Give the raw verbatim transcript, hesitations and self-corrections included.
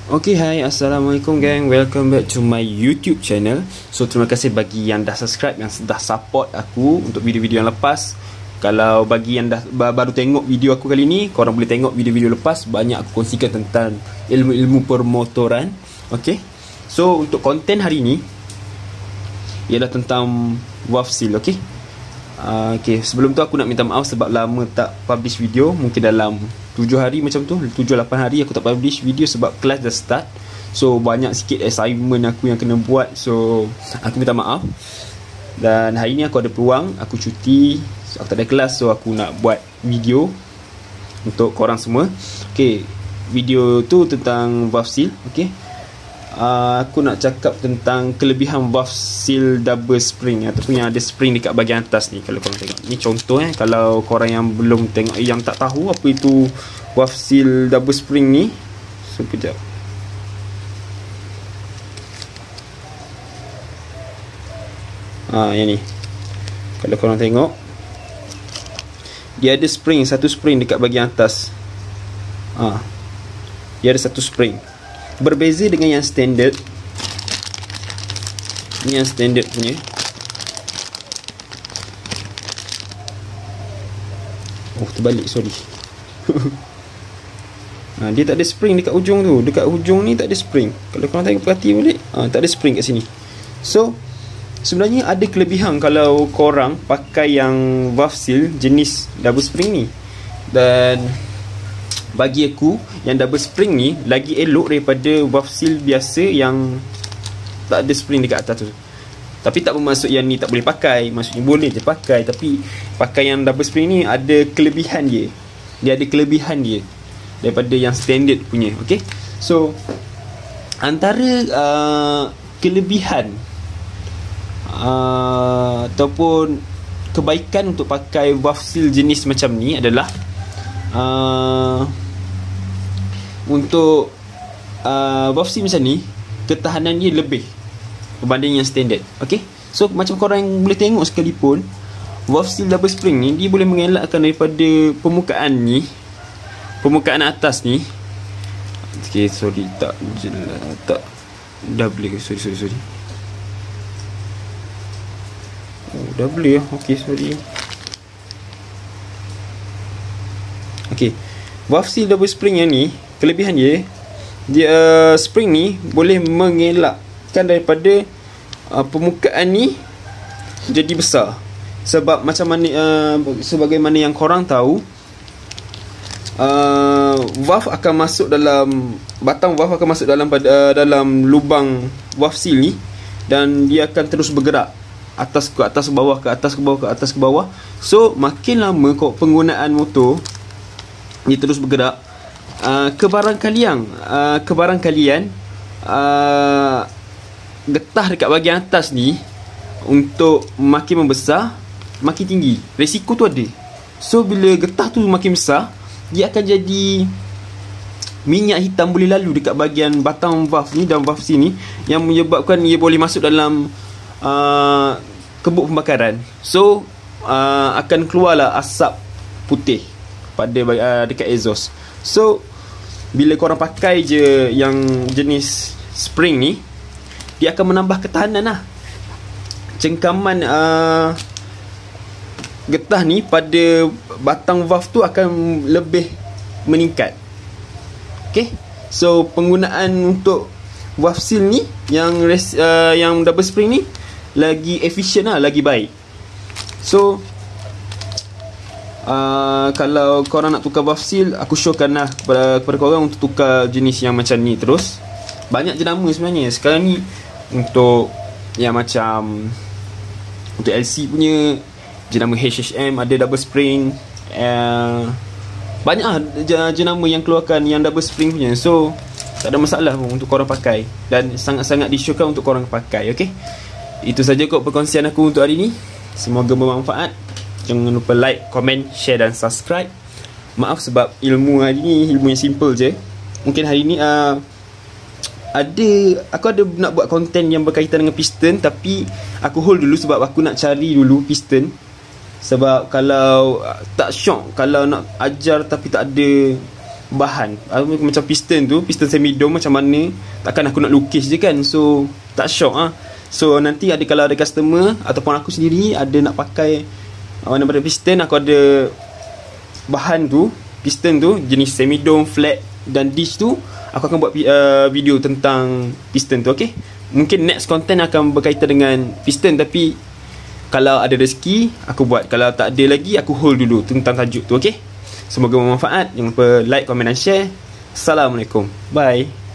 Okay, hai, Assalamualaikum gang. Welcome back to my YouTube channel. So, terima kasih bagi yang dah subscribe, yang dah support aku untuk video-video yang lepas. Kalau bagi yang dah baru tengok video aku kali ni, korang boleh tengok video-video lepas. Banyak aku kongsikan tentang ilmu-ilmu permotoran. Okay, so untuk konten hari ni ialah tentang valve seal. Okay, uh, okay, sebelum tu aku nak minta maaf sebab lama tak publish video. Mungkin dalam tujuh hari macam tu, tujuh lapan hari aku tak publish video sebab kelas dah start. So banyak sikit assignment aku yang kena buat. So aku minta maaf. Dan hari ni aku ada peluang, aku cuti, so, aku tak ada kelas. So aku nak buat video untuk korang semua. Okay, video tu tentang valve seal. Okay, uh, aku nak cakap tentang kelebihan valve seal double spring ataupun yang ada spring dekat bahagian atas ni. Kalau korang tengok ni contoh eh, kalau korang yang belum tengok, yang tak tahu apa itu valve seal double spring ni, so kejap. Ah, yang ni. Kalau korang tengok, dia ada spring, satu spring dekat bahagian atas. Ah, dia ada satu spring. Berbeza dengan yang standard. Ini yang standard punya. Oh, terbalik, sorry. Ha, dia tak ada spring dekat ujung tu. Dekat ujung ni tak ada spring. Kalau korang tengok, perhati balik, ha, tak ada spring kat sini. So sebenarnya ada kelebihan kalau korang pakai yang valve seal jenis double spring ni. Dan bagi aku, yang double spring ni lagi elok daripada valve seal biasa yang tak ada spring dekat atas tu. Tapi tak bermaksud yang ni tak boleh pakai. Maksudnya boleh je pakai. Tapi pakai yang double spring ni ada kelebihan dia. Dia ada kelebihan dia daripada yang standard punya. Okay, so antara uh, kelebihan uh, ataupun kebaikan untuk pakai valve seal jenis macam ni adalah uh, untuk uh, valve seal macam ni, ketahanan dia lebih berbanding yang standard. Okay, so macam korang yang boleh tengok sekalipun, valve seal double spring ni dia boleh mengelakkan daripada permukaan ni, permukaan atas ni. Okay, sorry, tak tak dah boleh, sorry sorry sorry oh, dah boleh. Okay, sorry. Okay, valve seal double spring yang ni, kelebihan dia, dia uh, spring ni boleh mengelakkan daripada uh, permukaan ni jadi besar. Sebab macam mana uh, sebagaimana yang korang tahu, uh, valve akan masuk dalam, batang valve akan masuk dalam uh, dalam lubang valve seal ni, dan dia akan terus bergerak atas ke atas ke bawah, ke atas ke bawah, ke atas ke bawah. So makin lama kau penggunaan motor, dia terus bergerak. Uh, kebarangkalian uh, kebarangkalian uh, getah dekat bahagian atas ni untuk makin membesar, makin tinggi, resiko tu ada. So bila getah tu makin besar, dia akan jadi minyak hitam boleh lalu dekat bahagian batang valve ni dan valve sini, yang menyebabkan ia boleh masuk dalam uh, kebuk pembakaran. So uh, akan keluarlah asap putih pada uh, dekat exhaust. So bila korang pakai je yang jenis spring ni, dia akan menambah ketahanan lah. Cengkaman uh, getah ni pada batang valve tu akan lebih meningkat. Okay, so penggunaan untuk valve seal ni yang res, uh, yang double spring ni lagi efisien lah, lagi baik. So uh, kalau korang nak tukar valve seal, aku showkan lah kepada, kepada korang untuk tukar jenis yang macam ni terus. Banyak jenama sebenarnya sekarang ni untuk yang macam untuk L C punya jenama H H M, ada double spring, uh, banyak lah jenama yang keluarkan yang double spring punya. So tak ada masalah untuk korang pakai, dan sangat-sangat disyorkan untuk korang pakai. Okay, itu saja kot perkongsian aku untuk hari ni. Semoga bermanfaat. Jangan lupa like, komen, share dan subscribe. Maaf sebab ilmu hari ni ilmu yang simple je. Mungkin hari ni uh, ada, aku ada nak buat konten yang berkaitan dengan piston, tapi aku hold dulu sebab aku nak cari dulu piston. Sebab kalau tak syok kalau nak ajar tapi tak ada bahan. uh, Macam piston tu, piston semi dome macam mana, takkan aku nak lukis je kan. So tak syok ah. So nanti ada, kalau ada customer ataupun aku sendiri ada nak pakai uh, mana pada piston, aku ada bahan tu, piston tu jenis semi dome, flat dan dish tu, aku akan buat uh, video tentang piston tu. Okay, mungkin next content akan berkaitan dengan piston, tapi kalau ada rezeki aku buat, kalau tak ada lagi aku hold dulu tentang tajuk tu. Okay, semoga bermanfaat. Jangan lupa like, komen dan share. Assalamualaikum, bye.